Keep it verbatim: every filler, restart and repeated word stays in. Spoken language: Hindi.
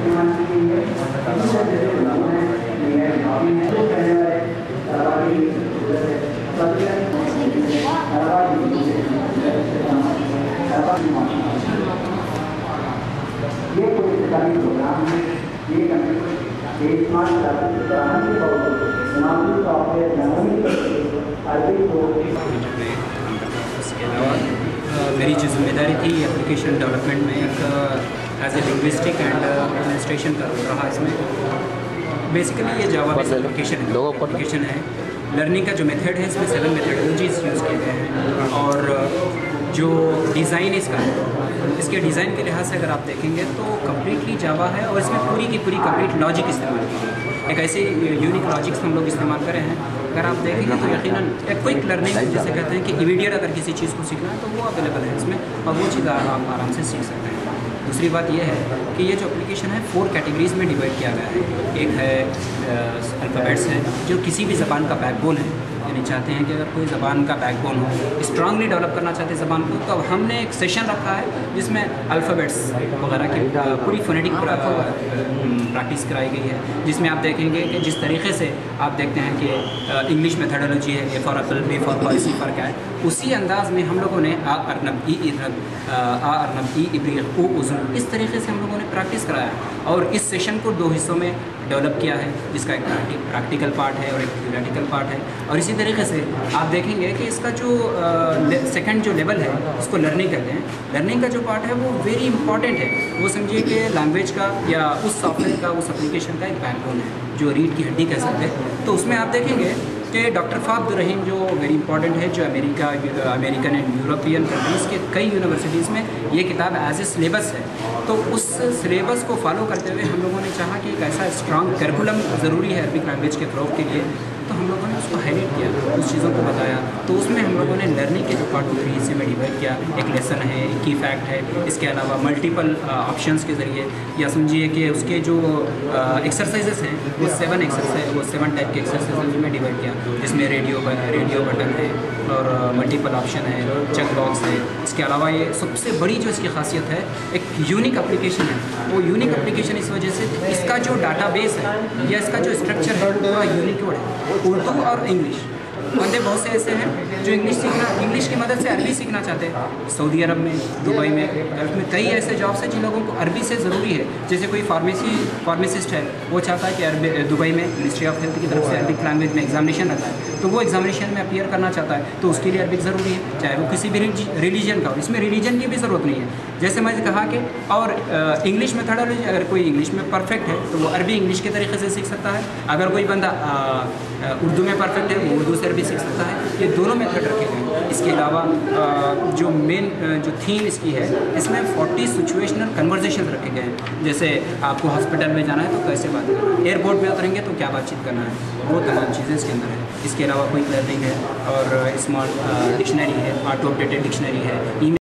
ये कोई सरकारी प्रोग्राम है, ये उसके अलावा मेरी जो जिम्मेदारी थी एप्लीकेशन डेवलपमेंट में एक as a linguistic and administration का रहा इसमें। बेसिकली ये जावा बेस्ड एप्लीकेशन है एप्लीकेशन है लर्निंग का जो मेथड है इसमें सेवन मेथडोलॉजीज यूज़ किए गए हैं और जो डिज़ाइन इसका है इसके डिज़ाइन के लिहाज से अगर आप देखेंगे तो कम्प्लीटली जावा है और इसमें पूरी की पूरी कंप्लीट लॉजिक इस्तेमाल की गई है। एक ऐसे यूनिक लॉजिक्स हम लोग इस्तेमाल कर रहे हैं। अगर आप देखेंगे तो यकीनन एक क्विक लर्निंग जैसे कहते हैं कि इमीडिएट अगर किसी चीज़ को सीखना है तो वो अवेलेबल है इसमें और वो चीज़ आप आराम से सीख सकते हैं। दूसरी बात यह है कि ये जो एप्लीकेशन है फोर कैटेगरीज़ में डिवाइड किया गया है। एक है अल्फ़ाबेट्स है जो किसी भी ज़बान का बैकबोन है, यानी चाहते हैं कि अगर कोई ज़बान का बैकबोन हो, स्ट्रांगली डेवलप करना चाहते हैं ज़बान को, तो अब हमने एक सेशन रखा है जिसमें अल्फ़ाबेट्स वगैरह की पूरी फोनेटिक प्रैक्टिस कराई गई है, जिसमें आप देखेंगे कि जिस तरीके से आप देखते हैं कि इंग्लिश मेथडोलॉजी है A for apple, B for boy, C for cat, उसी अंदाज में हम लोगों ने आ अरनब, ई इरनब, आ अरनब, ई इब्रीक, ऊ उज़ुन, इस तरीके से हम लोगों ने प्रैक्टिस कराया है और इस सेशन को दो हिस्सों में डेवलप किया है, जिसका एक प्रैक्टिकल पार्ट है और एक थ्योरेटिकल पार्ट है। और इसी तरीके से आप देखेंगे कि इसका जो सेकंड जो लेवल है उसको लर्निंग कहते हैं। लर्निंग का जो पार्ट है वो वेरी इंपॉर्टेंट है। वो समझिए कि लैंग्वेज का या उस सॉफ्टवेयर का, उस एप्लीकेशन का एक बैकबोन है जो रीढ़ की हड्डी कह सकते हैं। तो उसमें आप देखेंगे कि डॉक्टर फाख्र रहीम जो वेरी इंपॉर्टेंट है, जो America American and European countries के कई यूनिवर्सिटीज़ में ये किताब एज ए सिलेबस है। तो उस सिलेबस को फॉलो करते हुए हम लोगों ने चाहा कि एक ऐसा स्ट्रॉन्ग करिकुलम ज़रूरी है अरबिक लैंग्वेज के फ़रोग़ के लिए, तो हम लोगों ने उसको हाईलाइट किया, उस चीज़ों को बताया। तो उसमें हम लोगों ने लर्निंग के जो पार्ट थ्री हिस्से में डिवाइड किया। एक लेसन है, एक की फैक्ट है, इसके अलावा मल्टीपल ऑप्शंस के ज़रिए, या समझिए कि उसके जो एक्सरसाइजेस हैं वो सेवन एक्सरसाइज वो सेवन टाइप के एक्सरसाइजेज में डिवाइड किया, जिसमें रेडियो रेडियो बटन है और मल्टीपल ऑप्शन है, चेक बॉक्स है। इसके अलावा ये सबसे बड़ी जो इसकी खासियत है, एक यूनिक एप्लीकेशन है। वो यूनिक एप्लीकेशन इस वजह से इसका जो डाटाबेस है या इसका जो स्ट्रक्चर है पूरा यूनिकोड है, उर्दू और इंग्लिश। बंदे बहुत से ऐसे हैं जो इंग्लिश सीखना इंग्लिश की मदद से अरबी सीखना चाहते हैं। सऊदी अरब में, दुबई में, गल्फ में कई ऐसे जॉब्स हैं जिन लोगों को अरबी से ज़रूरी है। जैसे कोई फार्मेसी फार्मासिस्ट है, वो चाहता है कि अरबी दुबई में मिनिस्ट्री ऑफ हेल्थ की तरफ से अरबिक लैंग्वेज में एग्जामिनेशन रहता है, तो वो एग्जामिनेशन में अपीयर करना चाहता है, तो उसके लिए अरबिक ज़रूरी है, चाहे वो किसी भी रिलीजन का हो। इसमें रिलीजन की भी ज़रूरत नहीं है। जैसे मैंने कहा कि और इंग्लिश मेथडोलॉजी, अगर कोई इंग्लिश में परफेक्ट है तो वो अरबी इंग्लिश के तरीके से सीख सकता है। अगर कोई बंदा उर्दू में परफेक्ट है वो उर्दू से अरबी सीख सकता है। ये दोनों मेथड रखे गए हैं। इसके अलावा जो मेन जो थीम इसकी है, इसमें फोर्टी सिचुएशनल कन्वर्जेशन रखे गए हैं। जैसे आपको हॉस्पिटल में जाना है तो कैसे बात करना है, एयरपोर्ट में उतरेंगे तो क्या बातचीत करना है, वो तमाम चीज़ें इसके अंदर है। इसके अलावा कोई लर्निंग है और स्मॉल डिक्शनरी है, ऑटो अपडेटेड डिक्शनरी है।